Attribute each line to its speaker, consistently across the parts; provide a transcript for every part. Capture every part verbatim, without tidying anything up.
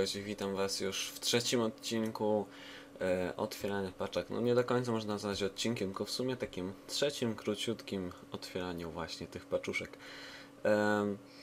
Speaker 1: cześć, witam Was już w trzecim odcinku e, otwierania paczek. No nie do końca można nazwać odcinkiem, tylko w sumie takim trzecim, króciutkim otwieraniu właśnie tych paczuszek. E,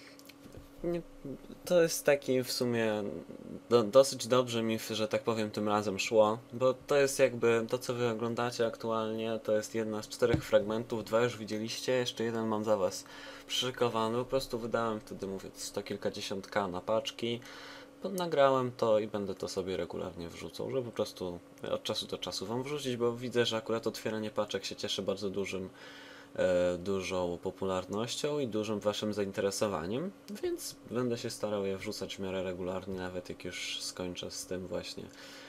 Speaker 1: nie, to jest taki w sumie do, dosyć dobrze mi, że tak powiem, tym razem szło, bo to jest jakby to, co Wy oglądacie aktualnie, to jest jedna z czterech fragmentów, dwa już widzieliście, jeszcze jeden mam dla Was przyszykowany. Po prostu wydałem wtedy, mówię, sto kilkadziesiąt k na paczki. Nagrałem to i będę to sobie regularnie wrzucał, żeby po prostu od czasu do czasu Wam wrzucić, bo widzę, że akurat otwieranie paczek się cieszy bardzo dużym, e, dużą popularnością i dużym Waszym zainteresowaniem, więc będę się starał je wrzucać w miarę regularnie, nawet jak już skończę z tym właśnie.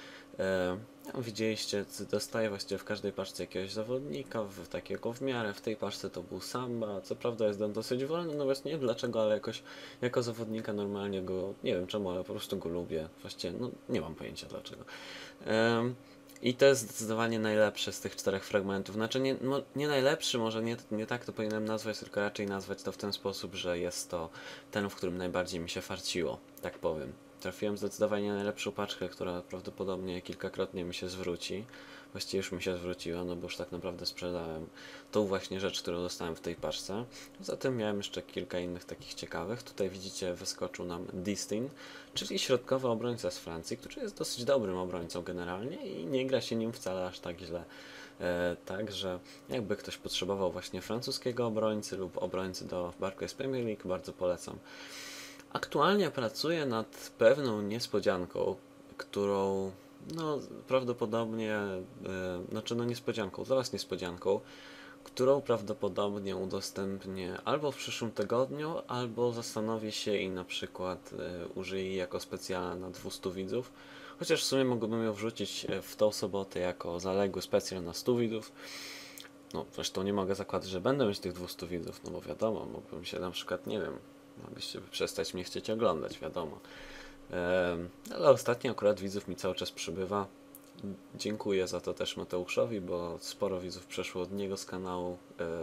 Speaker 1: E, no, widzieliście, dostaję właściwie w każdej paczce jakiegoś zawodnika, w, takiego w miarę, w tej paczce to był Samba, co prawda jest on dosyć wolny, no właśnie nie wiem dlaczego, ale jakoś jako zawodnika normalnie go, nie wiem czemu, ale po prostu go lubię, właściwie, no nie mam pojęcia dlaczego. E, I to jest zdecydowanie najlepszy z tych czterech fragmentów. Znaczy nie, no, nie najlepszy, może nie, nie tak to powinienem nazwać, tylko raczej nazwać to w ten sposób, że jest to ten, w którym najbardziej mi się farciło, tak powiem. Trafiłem zdecydowanie na najlepszą paczkę, która prawdopodobnie kilkakrotnie mi się zwróci. Właściwie już mi się zwróciła, no bo już tak naprawdę sprzedałem tą właśnie rzecz, którą dostałem w tej paczce. Zatem miałem jeszcze kilka innych takich ciekawych. Tutaj widzicie, wyskoczył nam Distin, czyli środkowy obrońca z Francji, który jest dosyć dobrym obrońcą generalnie i nie gra się nim wcale aż tak źle. E, Także jakby ktoś potrzebował właśnie francuskiego obrońcy lub obrońcy do Barclays Premier League, bardzo polecam. Aktualnie pracuję nad pewną niespodzianką, którą no prawdopodobnie, e, znaczy no niespodzianką, zaraz niespodzianką, którą prawdopodobnie udostępnię albo w przyszłym tygodniu, albo zastanowię się i na przykład e, użyję jej jako specjalna na dwieście widzów. Chociaż w sumie mógłbym ją wrzucić e, w tą sobotę jako zaległy specjal na sto widzów. No zresztą nie mogę zakładać, że będę mieć tych dwieście widzów, no bo wiadomo, mógłbym się na przykład, nie wiem, mogliście przestać mnie chcieć oglądać, wiadomo. Ehm, ale ostatnio akurat widzów mi cały czas przybywa. Dziękuję za to też Mateuszowi, bo sporo widzów przeszło od niego z kanału.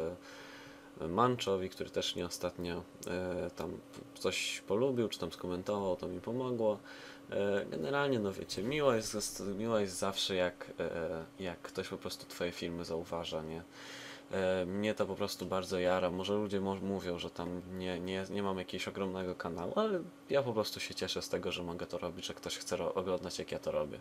Speaker 1: E, Manczowi, który też nie ostatnio e, tam coś polubił, czy tam skomentował, to mi pomogło. E, generalnie, no wiecie, miło jest, miło jest zawsze jak, e, jak ktoś po prostu Twoje filmy zauważa, nie? E, mnie to po prostu bardzo jara. Może ludzie mo mówią, że tam nie, nie, nie mam jakiegoś ogromnego kanału, ale ja po prostu się cieszę z tego, że mogę to robić, że ktoś chce oglądać jak ja to robię.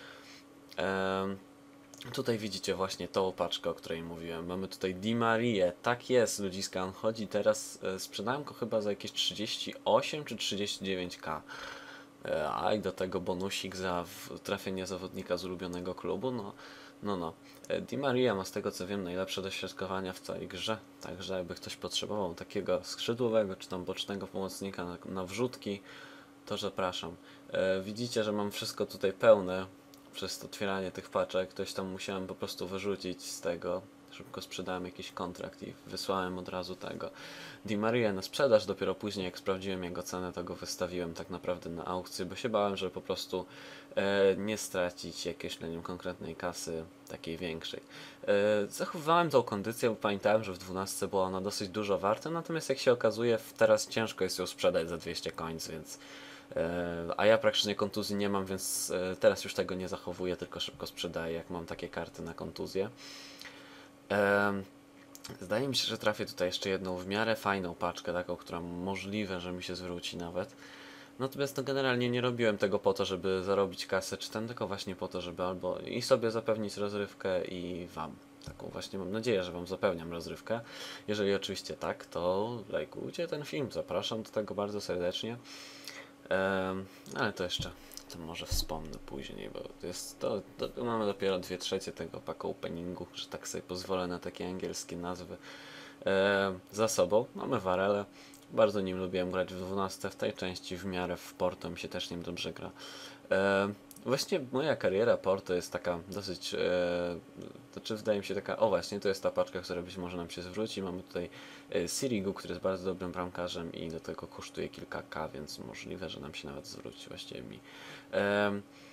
Speaker 1: E, Tutaj widzicie właśnie tą paczkę, o której mówiłem. Mamy tutaj Di Marię. Tak jest, ludziska. On chodzi teraz, e, sprzedałem go chyba za jakieś trzydzieści osiem czy trzydzieści dziewięć k. E, a i do tego bonusik za trafienie zawodnika z ulubionego klubu. No, no, no. E, Di Maria ma z tego co wiem najlepsze dośrodkowania w całej grze. Także jakby ktoś potrzebował takiego skrzydłowego czy tam bocznego pomocnika na, na wrzutki, to zapraszam. E, widzicie, że mam wszystko tutaj pełne przez otwieranie tych paczek. Ktoś tam musiałem po prostu wyrzucić z tego. Szybko sprzedałem jakiś kontrakt i wysłałem od razu tego Di Maria na sprzedaż. Dopiero później, jak sprawdziłem jego cenę, to go wystawiłem tak naprawdę na aukcję, bo się bałem, że po prostu e, nie stracić jakiejś na nim konkretnej kasy takiej większej. E, zachowywałem tą kondycję, bo pamiętałem, że w dwunastce była ona dosyć dużo warta, natomiast jak się okazuje, teraz ciężko jest ją sprzedać za dwieście coins, więc a ja praktycznie kontuzji nie mam, więc teraz już tego nie zachowuję, tylko szybko sprzedaję, jak mam takie karty na kontuzję. Zdaje mi się, że trafię tutaj jeszcze jedną w miarę fajną paczkę, taką, która możliwe, że mi się zwróci nawet. Natomiast no, generalnie nie robiłem tego po to, żeby zarobić kasę, czy ten, tylko właśnie po to, żeby albo i sobie zapewnić rozrywkę i Wam. Taką właśnie mam nadzieję, że Wam zapewniam rozrywkę. Jeżeli oczywiście tak, to lajkujcie ten film. Zapraszam do tego bardzo serdecznie. Um, ale to jeszcze, to może wspomnę później, bo to jest, to, to mamy dopiero dwie trzecie tego pack openingu, że tak sobie pozwolę na takie angielskie nazwy. E, za sobą mamy Varele. Bardzo nim lubiłem grać w dwunastce, w tej części w miarę w Porto mi się też nim dobrze gra. E, Właśnie moja kariera Porto jest taka dosyć, e, to czy wydaje mi się taka, o właśnie, to jest ta paczka, która być może nam się zwróci. Mamy tutaj e, Sirigu, który jest bardzo dobrym bramkarzem i do tego kosztuje kilka K, więc możliwe, że nam się nawet zwróci właściwie mi. E,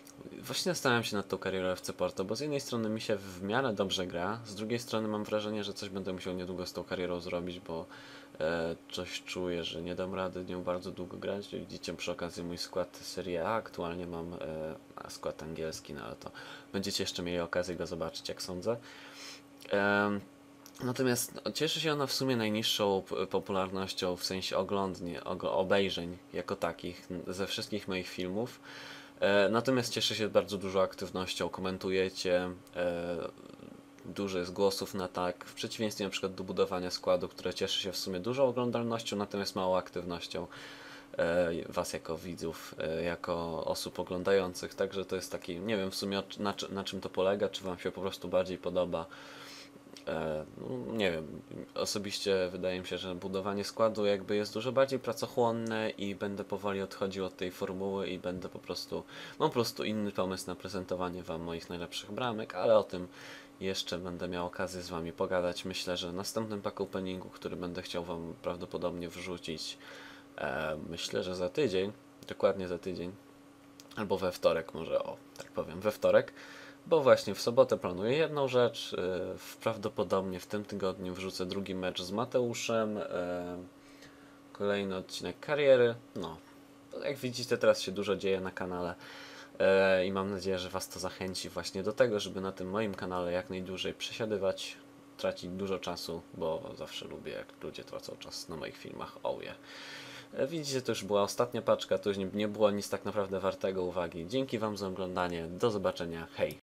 Speaker 1: właśnie zastanawiam się nad tą karierą F C Porto, bo z jednej strony mi się w miarę dobrze gra, z drugiej strony mam wrażenie, że coś będę musiał niedługo z tą karierą zrobić, bo e, coś czuję, że nie dam rady nią bardzo długo grać. Widzicie przy okazji mój skład Serie A, aktualnie mam e, skład angielski, no ale to będziecie jeszcze mieli okazję go zobaczyć, jak sądzę. E, Natomiast no, cieszy się ona w sumie najniższą p- popularnością w sensie oglądnie, ogo- obejrzeń jako takich n- ze wszystkich moich filmów. E, natomiast cieszy się bardzo dużą aktywnością, komentujecie, e, dużo jest głosów na tak, w przeciwieństwie na przykład do budowania składu, które cieszy się w sumie dużą oglądalnością, natomiast małą aktywnością e, was jako widzów, e, jako osób oglądających, także to jest taki, nie wiem w sumie na, na czym to polega, czy wam się po prostu bardziej podoba. E, no, nie wiem, osobiście wydaje mi się, że budowanie składu jakby jest dużo bardziej pracochłonne i będę powoli odchodził od tej formuły i będę po prostu, mam po prostu inny pomysł na prezentowanie wam moich najlepszych bramek, ale o tym jeszcze będę miał okazję z wami pogadać. Myślę, że następnym pack openingu, który będę chciał wam prawdopodobnie wrzucić, e, myślę, że za tydzień, dokładnie za tydzień, albo we wtorek może, o, tak powiem, we wtorek, bo właśnie w sobotę planuję jedną rzecz, yy, prawdopodobnie w tym tygodniu wrzucę drugi mecz z Mateuszem, yy, kolejny odcinek kariery, no, jak widzicie teraz się dużo dzieje na kanale yy, i mam nadzieję, że was to zachęci właśnie do tego, żeby na tym moim kanale jak najdłużej przesiadywać, tracić dużo czasu, bo zawsze lubię jak ludzie tracą czas na moich filmach, oh yeah. Widzicie, to już była ostatnia paczka, to już nie, nie było nic tak naprawdę wartego uwagi. Dzięki wam za oglądanie, do zobaczenia, hej!